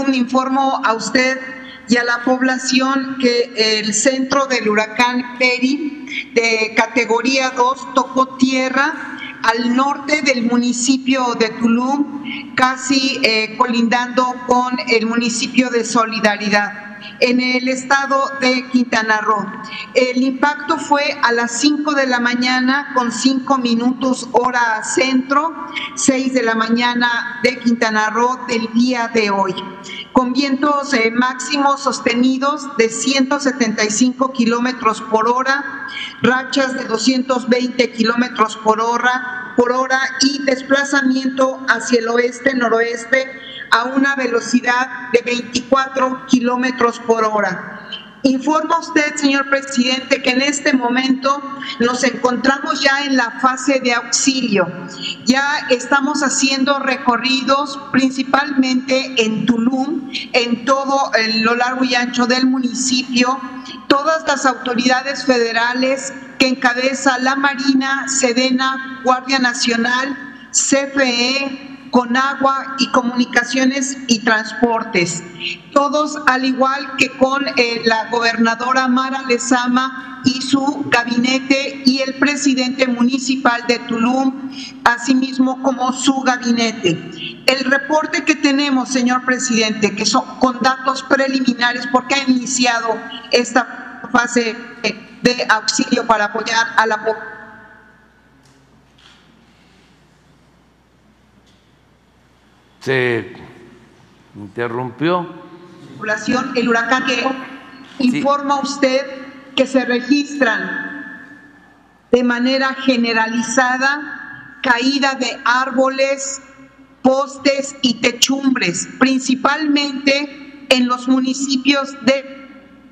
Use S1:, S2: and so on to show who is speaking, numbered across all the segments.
S1: informo a usted y a la población que el centro del huracán Peri de categoría 2 tocó tierra al norte del municipio de Tulum, casi colindando con el municipio de Solidaridad, en el estado de Quintana Roo. El impacto fue a las 5 de la mañana con 5 minutos hora centro, 6 de la mañana de Quintana Roo del día de hoy, con vientos máximos sostenidos de 175 kilómetros por hora, rachas de 220 kilómetros por hora y desplazamiento hacia el oeste-noroeste a una velocidad de 24 kilómetros por hora. Informa usted, señor presidente, que en este momento nos encontramos ya en la fase de auxilio. Ya estamos haciendo recorridos principalmente en Tulum, en todo lo largo y ancho del municipio. Todas las autoridades federales que encabeza la Marina, Sedena, Guardia Nacional, CFE, Conagua y Comunicaciones y Transportes. Todos, al igual que con la gobernadora Mara Lezama y su gabinete, y el presidente municipal de Tulum, asimismo como su gabinete. El reporte que tenemos, señor presidente, que son con datos preliminares, porque ha iniciado esta fase de auxilio para apoyar a la población.
S2: Se interrumpió.
S1: El huracán que informa usted que se registran de manera generalizada caída de árboles, postes y techumbres, principalmente en los municipios de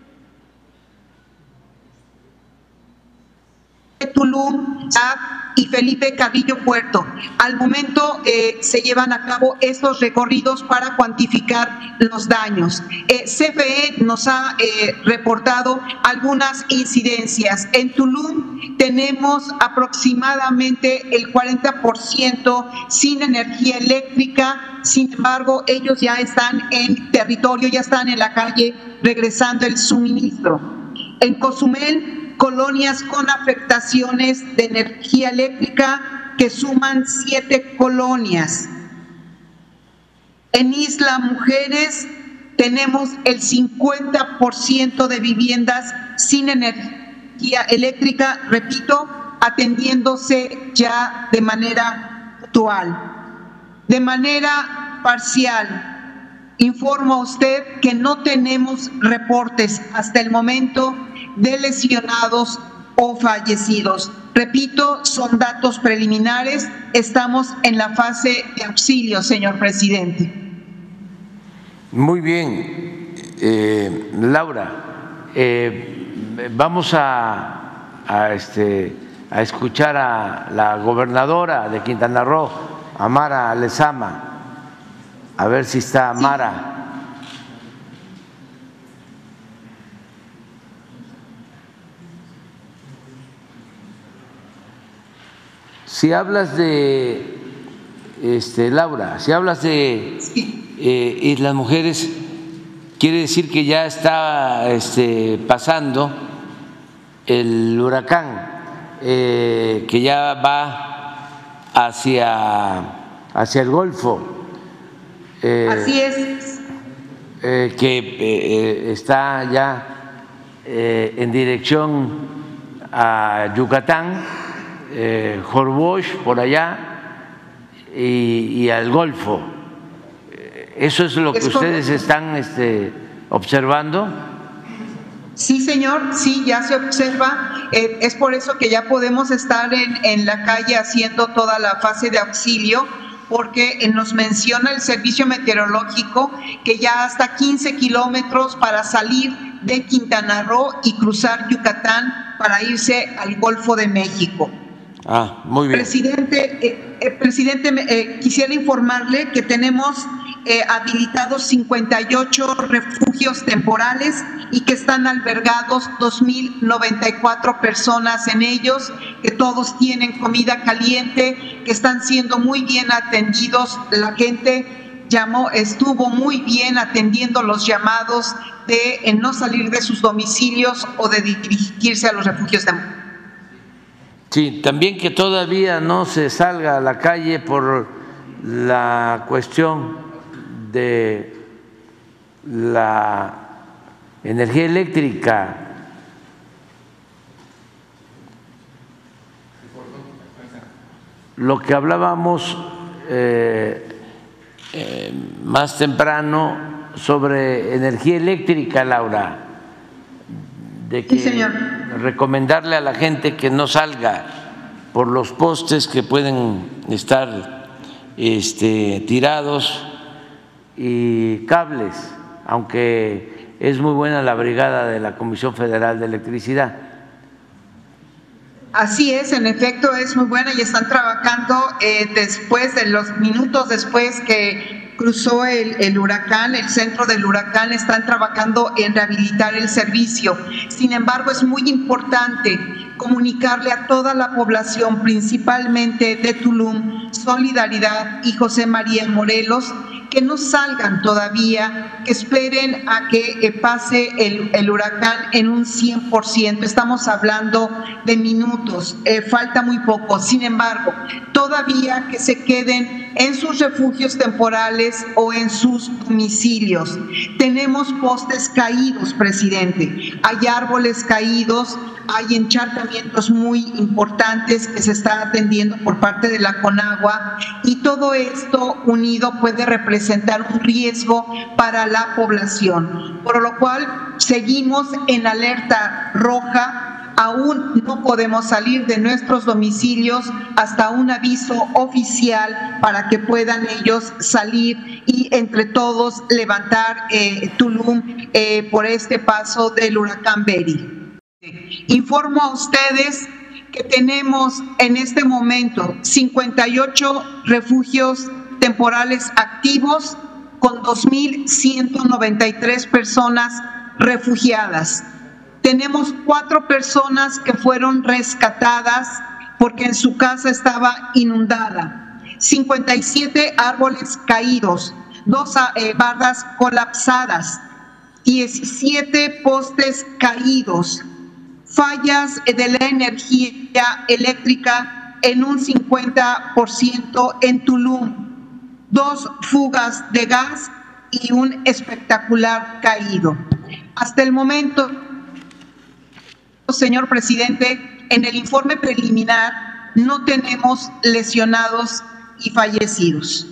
S1: Tulum y Felipe Carrillo Puerto. Al momento se llevan a cabo estos recorridos para cuantificar los daños. CFE nos ha reportado algunas incidencias. En Tulum tenemos aproximadamente el 40% sin energía eléctrica. Sin embargo, ellos ya están en territorio, ya están en la calle regresando el suministro. En Cozumel, colonias con afectaciones de energía eléctrica que suman 7 colonias. En Isla Mujeres tenemos el 50% de viviendas sin energía eléctrica, repito, atendiéndose ya de manera actual. De manera parcial, informo a usted que no tenemos reportes hasta el momento de lesionados o fallecidos. Repito, son datos preliminares. Estamos en la fase de auxilio, señor presidente.
S2: Muy bien, Laura. Vamos a escuchar a la gobernadora de Quintana Roo, a Mara Lezama, a ver si está Mara. Si hablas de, Laura, si hablas de Islas Mujeres, quiere decir que ya está pasando el huracán, que ya va hacia el Golfo.
S1: Así es.
S2: Que está ya en dirección a Yucatán, Jorbosch por allá y al Golfo. ¿Eso es lo que ustedes están observando?
S1: Sí, señor, sí, ya se observa. Es por eso que ya podemos estar en la calle haciendo toda la fase de auxilio, porque nos menciona el servicio meteorológico que ya hasta 15 kilómetros para salir de Quintana Roo y cruzar Yucatán para irse al Golfo de México.
S2: Ah, muy bien.
S1: Presidente, quisiera informarle que tenemos habilitados 58 refugios temporales y que están albergados 2.094 personas en ellos, que todos tienen comida caliente, que están siendo muy bien atendidos la gente. estuvo muy bien atendiendo los llamados de no salir de sus domicilios o de dirigirse a los refugios temporales.
S2: Sí, también que todavía no se salga a la calle por la cuestión de la energía eléctrica. Lo que hablábamos más temprano sobre energía eléctrica, Laura, de que
S1: sí, señor,
S2: recomendarle a la gente que no salga por los postes que pueden estar tirados y cables, aunque es muy buena la brigada de la Comisión Federal de Electricidad.
S1: Así es, en efecto es muy buena y están trabajando después de los minutos después que cruzó el huracán, el centro del huracán, están trabajando en rehabilitar el servicio. Sin embargo, es muy importante comunicarle a toda la población, principalmente de Tulum, Solidaridad y José María Morelos, que no salgan todavía, que esperen a que pase el huracán en un 100%. Estamos hablando de minutos, falta muy poco. Sin embargo, todavía que se queden en sus refugios temporales o en sus domicilios. Tenemos postes caídos, presidente. Hay árboles caídos, hay encharcamientos muy importantes que se está atendiendo por parte de la Conagua, y todo esto unido puede representar un riesgo para la población, por lo cual seguimos en alerta roja. Aún no podemos salir de nuestros domicilios hasta un aviso oficial para que puedan ellos salir y entre todos levantar Tulum por este paso del huracán Beryl. Informo a ustedes que tenemos en este momento 58 refugios temporales activos con 2.193 personas refugiadas. Tenemos 4 personas que fueron rescatadas porque en su casa estaba inundada, 57 árboles caídos, 2 bardas colapsadas, 17 postes caídos, fallas de la energía eléctrica en un 50% en Tulum, 2 fugas de gas y un espectacular caído. Hasta el momento, señor presidente, en el informe preliminar no tenemos lesionados y fallecidos.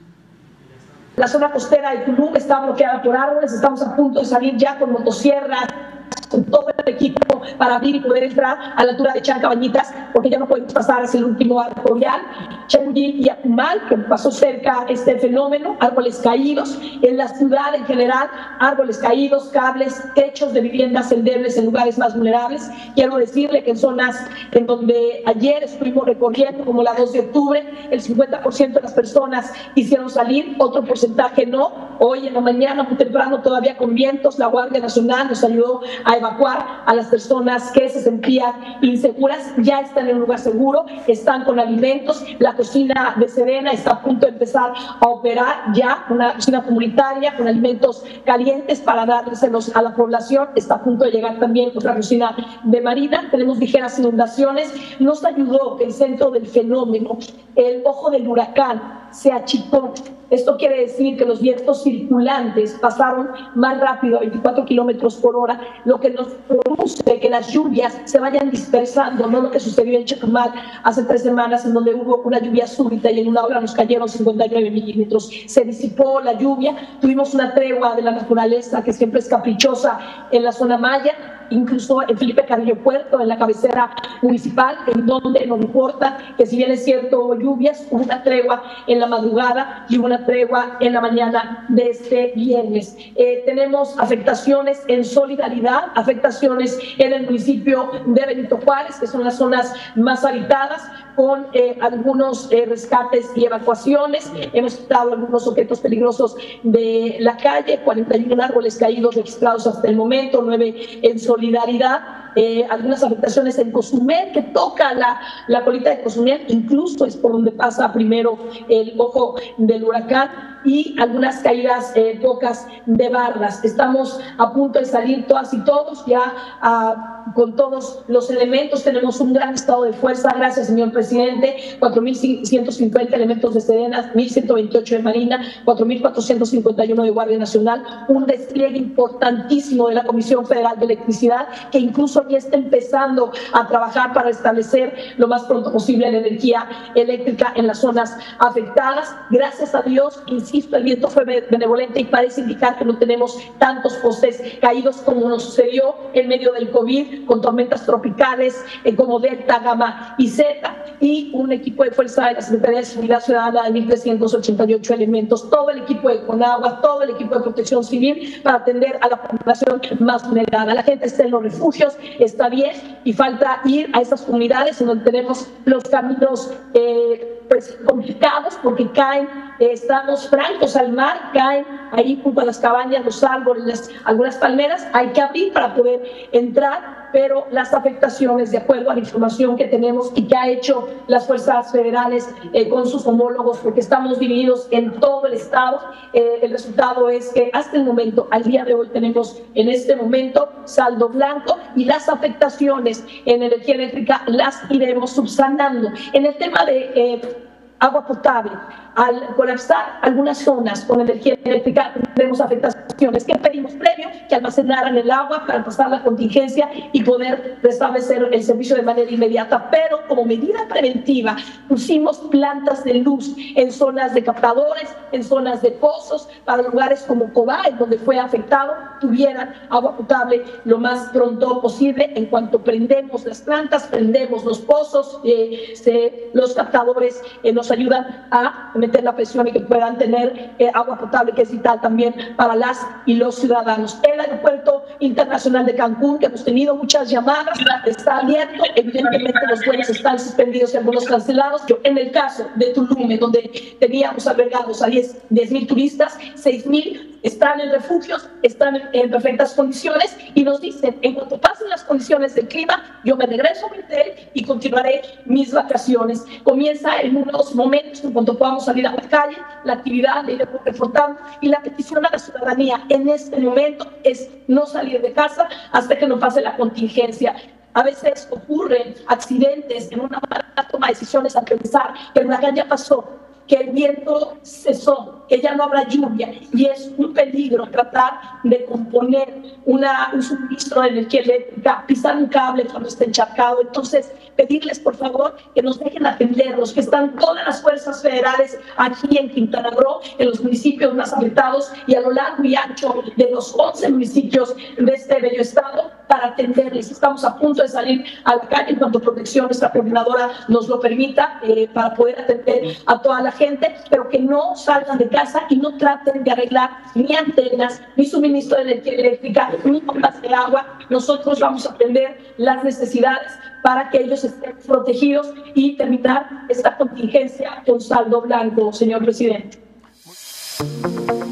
S3: La zona costera de Tulum está bloqueada por árboles, estamos a punto de salir ya con motosierras, con todo el equipo para abrir y poder entrar a la altura de Chancabañitas, porque ya no podemos pasar hacia el último arco vial. Chayuyí y Akumal, que pasó cerca este fenómeno, árboles caídos, en la ciudad en general, árboles caídos, cables, techos de viviendas endebles en lugares más vulnerables. Quiero decirle que en zonas en donde ayer estuvimos recorriendo, como la 2 de octubre, el 50% de las personas quisieron salir, otro porcentaje no. Hoy en la mañana, muy temprano, todavía con vientos, la Guardia Nacional nos ayudó a evacuar a las personas que se sentían inseguras. Ya están en un lugar seguro, están con alimentos. La cocina de Serena está a punto de empezar a operar ya, una cocina comunitaria con alimentos calientes para dárselos a la población. Está a punto de llegar también otra cocina de Marina. Tenemos ligeras inundaciones. Nos ayudó que el centro del fenómeno, el ojo del huracán, se achicó. Esto quiere decir que los vientos circulantes pasaron más rápido, a 24 kilómetros por hora, lo que nos produce que las lluvias se vayan dispersando, no lo que sucedió en Chetumal hace 3 semanas, en donde hubo una lluvia súbita y en una hora nos cayeron 59 milímetros. Se disipó la lluvia, tuvimos una tregua de la naturaleza que siempre es caprichosa en la zona maya, incluso en Felipe Carrillo Puerto, en la cabecera municipal, en donde no importa que si bien es cierto hubo lluvias, hubo una tregua en la madrugada y hubo una tregua en la mañana de este viernes. Tenemos afectaciones en Solidaridad, afectaciones en el municipio de Benito Juárez, que son las zonas más habitadas, con algunos rescates y evacuaciones. Hemos quitado algunos objetos peligrosos de la calle, 41 árboles caídos registrados hasta el momento, 9 en Solidaridad. algunas afectaciones en Cozumel, que toca la colita de Cozumel, incluso es por donde pasa primero el ojo del huracán, y algunas caídas pocas de bardas. Estamos a punto de salir todas y todos ya con todos los elementos. Tenemos un gran estado de fuerza, gracias señor presidente, 4.150 elementos de Sedena, 1.128 de Marina, 4.451 de Guardia Nacional, un despliegue importantísimo de la Comisión Federal de Electricidad, que incluso ya está empezando a trabajar para establecer lo más pronto posible la energía eléctrica en las zonas afectadas. Gracias a Dios, insisto, el viento fue benevolente y parece indicar que no tenemos tantos postes caídos como nos sucedió en medio del COVID, con tormentas tropicales como Delta, Gamma y Zeta, y un equipo de fuerza de la Secretaría de Seguridad Ciudadana de 1.388 elementos, todo el equipo de Conagua, todo el equipo de Protección Civil para atender a la población más vulnerada. La gente está en los refugios, está bien, y falta ir a esas comunidades en donde tenemos los caminos pues complicados porque caen, estamos francos al mar, caen ahí junto a las cabañas, los árboles, algunas palmeras, hay que abrir para poder entrar, pero las afectaciones, de acuerdo a la información que tenemos y que ha hecho las fuerzas federales con sus homólogos, porque estamos divididos en todo el estado, el resultado es que hasta el momento, al día de hoy, tenemos en este momento saldo blanco, y las afectaciones en energía eléctrica las iremos subsanando. En el tema de agua potable, al colapsar algunas zonas con energía eléctrica, tenemos afectaciones que pedimos previo, que almacenaran el agua para pasar la contingencia y poder restablecer el servicio de manera inmediata. Pero como medida preventiva pusimos plantas de luz en zonas de captadores, en zonas de pozos, para lugares como Cobá, en donde fue afectado, tuvieran agua potable lo más pronto posible. En cuanto prendemos las plantas, prendemos los pozos, los captadores nos ayudan a meter la presión y que puedan tener agua potable, que es vital también para las y los ciudadanos. El aeropuerto internacional de Cancún, que hemos tenido muchas llamadas, está abierto, evidentemente los vuelos están suspendidos y algunos cancelados. En el caso de Tulum, donde teníamos albergados a 10.000 turistas, 6.000 están en refugios, están en perfectas condiciones, y nos dicen, en cuanto pasen las condiciones del clima, yo me regreso a mi hotel y continuaré mis vacaciones. Comienza en unos momentos, en cuanto podamos salir a la calle, la actividad de ir reforzando, y la petición a la ciudadanía en este momento es no salir de casa hasta que no pase la contingencia. A veces ocurren accidentes en una mala toma de decisiones al pensar que el huracán ya pasó, que el viento cesó, que ya no habrá lluvia, y es un peligro tratar de componer un suministro de energía eléctrica, pisar un cable cuando esté encharcado. Entonces, pedirles por favor que nos dejen atenderlos, que están todas las fuerzas federales aquí en Quintana Roo, en los municipios más afectados y a lo largo y ancho de los 11 municipios de este bello estado, para atenderles. Estamos a punto de salir a la calle en cuanto Protección, nuestra coordinadora, nos lo permita, para poder atender a toda la gente, pero que no salgan de casa y no traten de arreglar ni antenas, ni suministro de energía eléctrica, ni bombas de agua. Nosotros vamos a atender las necesidades para que ellos estén protegidos y terminar esta contingencia con saldo blanco, señor presidente.